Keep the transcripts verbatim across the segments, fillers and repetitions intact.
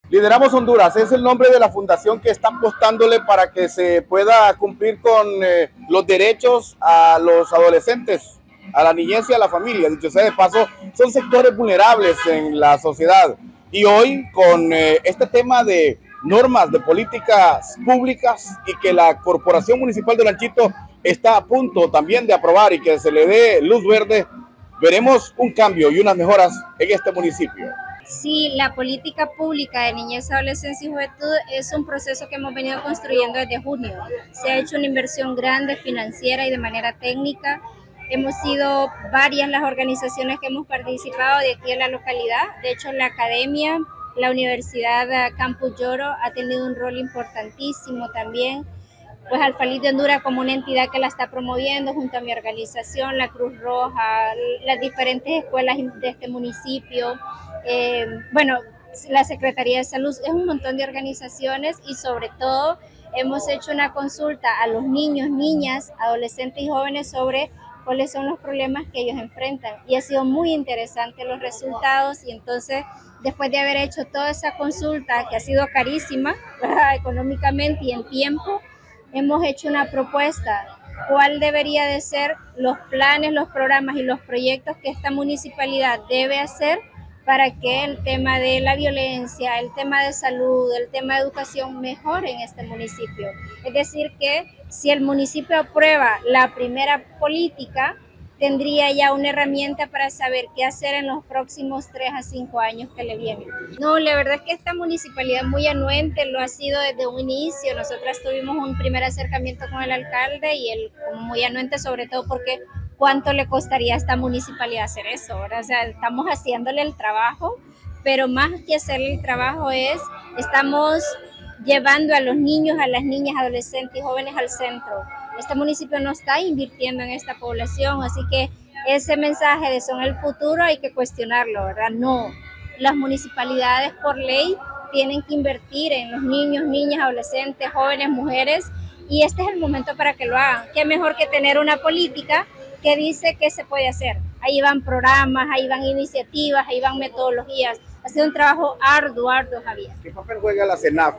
Lideramos Honduras es el nombre de la fundación que está apostándole para que se pueda cumplir con eh, los derechos a los adolescentes, a la niñez y a la familia. Dicho sea de paso, son sectores vulnerables en la sociedad. Y hoy con eh, este tema de normas de políticas públicas y que la Corporación Municipal de Olanchito está a punto también de aprobar y que se le dé luz verde, veremos un cambio y unas mejoras en este municipio. Sí, la política pública de niñez, adolescencia y juventud es un proceso que hemos venido construyendo desde junio. Se ha hecho una inversión grande financiera y de manera técnica. Hemos sido varias las organizaciones que hemos participado de aquí en la localidad. De hecho, la academia, la Universidad Campus Lloro ha tenido un rol importantísimo también. Pues Alfalid de Honduras como una entidad que la está promoviendo junto a mi organización, la Cruz Roja, las diferentes escuelas de este municipio, eh, bueno, la Secretaría de Salud, es un montón de organizaciones y sobre todo hemos hecho una consulta a los niños, niñas, adolescentes y jóvenes sobre cuáles son los problemas que ellos enfrentan y ha sido muy interesante los resultados y entonces después de haber hecho toda esa consulta que ha sido carísima, ¿verdad?, económicamente y en tiempo, hemos hecho una propuesta, cuál debería de ser los planes, los programas y los proyectos que esta municipalidad debe hacer para que el tema de la violencia, el tema de salud, el tema de educación mejore en este municipio. Es decir que si el municipio aprueba la primera política, tendría ya una herramienta para saber qué hacer en los próximos tres a cinco años que le vienen. No, la verdad es que esta municipalidad muy anuente lo ha sido desde un inicio. Nosotras tuvimos un primer acercamiento con el alcalde y él como muy anuente, sobre todo porque cuánto le costaría a esta municipalidad hacer eso, ¿verdad? O sea, estamos haciéndole el trabajo, pero más que hacerle el trabajo es, estamos llevando a los niños, a las niñas, adolescentes y jóvenes al centro. Este municipio no está invirtiendo en esta población, así que ese mensaje de son el futuro hay que cuestionarlo, ¿verdad? No, las municipalidades por ley tienen que invertir en los niños, niñas, adolescentes, jóvenes, mujeres, y este es el momento para que lo hagan. Qué mejor que tener una política que dice qué se puede hacer. Ahí van programas, ahí van iniciativas, ahí van metodologías. Ha sido un trabajo arduo, arduo, Javier. ¿Qué papel juega la CENAF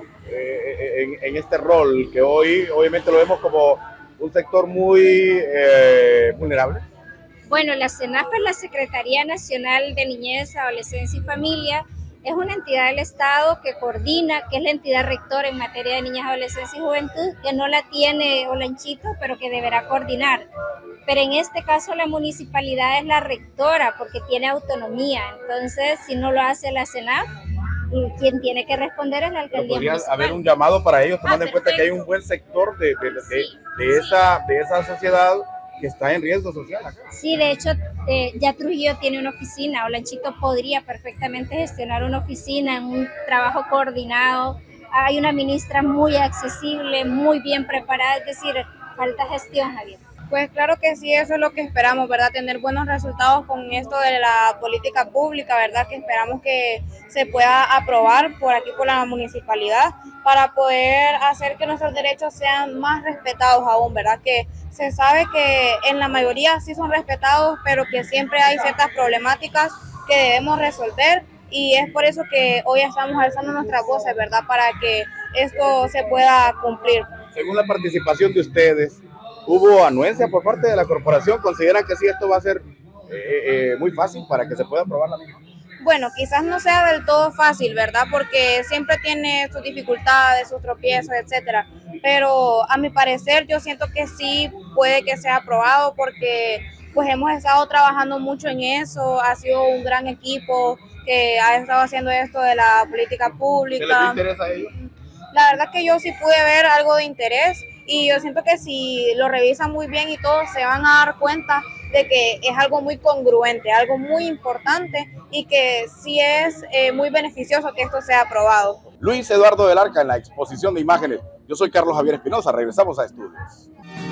eh, en, en este rol que hoy obviamente lo vemos como un sector muy eh, vulnerable? Bueno, la CENAF es la Secretaría Nacional de Niñez, Adolescencia y Familia. Es una entidad del Estado que coordina, que es la entidad rectora en materia de niñez, adolescencia y juventud, que no la tiene Olanchito, pero que deberá coordinar. Pero en este caso la municipalidad es la rectora porque tiene autonomía. Entonces, si no lo hace la CENAF, quien tiene que responder es la alcaldía ¿Podría municipal. haber un llamado para ellos, tomando ah, en cuenta que hay un buen sector de, de, de, sí, de, esa, de esa sociedad que está en riesgo social acá? Sí, de hecho, eh, ya Trujillo tiene una oficina. Olanchito podría perfectamente gestionar una oficina, un trabajo coordinado. Hay una ministra muy accesible, muy bien preparada, es decir, falta gestión, Javier. Pues claro que sí, eso es lo que esperamos, ¿verdad? Tener buenos resultados con esto de la política pública, ¿verdad? Que esperamos que se pueda aprobar por aquí, por la municipalidad, para poder hacer que nuestros derechos sean más respetados aún, ¿verdad? Que se sabe que en la mayoría sí son respetados, pero que siempre hay ciertas problemáticas que debemos resolver y es por eso que hoy estamos alzando nuestras voces, ¿verdad? Para que esto se pueda cumplir. Según la participación de ustedes, ¿hubo anuencia por parte de la corporación? ¿Consideran que sí esto va a ser eh, eh, muy fácil para que se pueda aprobar la misma? Bueno, quizás no sea del todo fácil, ¿verdad? Porque siempre tiene sus dificultades, sus tropiezos, etcétera. Pero a mi parecer yo siento que sí puede que sea aprobado porque pues hemos estado trabajando mucho en eso, ha sido un gran equipo que ha estado haciendo esto de la política pública. ¿Se les interesa a ellos? La verdad que yo sí pude ver algo de interés y yo siento que si lo revisan muy bien y todo se van a dar cuenta de que es algo muy congruente, algo muy importante y que sí es eh, muy beneficioso que esto sea aprobado. Luis Eduardo del Arca en la exposición de imágenes. Yo soy Carlos Javier Espinosa, regresamos a estudios.